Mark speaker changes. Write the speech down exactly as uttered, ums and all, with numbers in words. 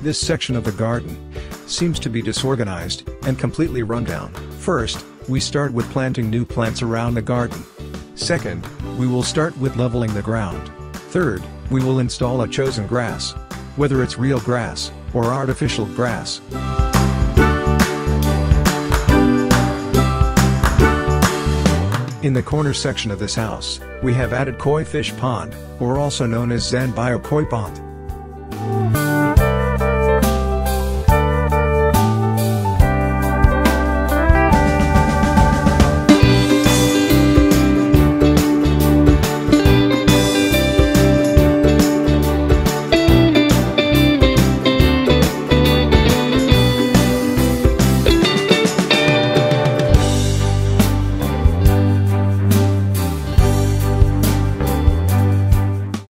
Speaker 1: This section of the garden seems to be disorganized and completely run down. First, we start with planting new plants around the garden. Second, we will start with leveling the ground. Third, we will install a chosen grass, whether it's real grass or artificial grass. In the corner section of this house, we have added koi fish pond, or also known as Zanbio koi pond.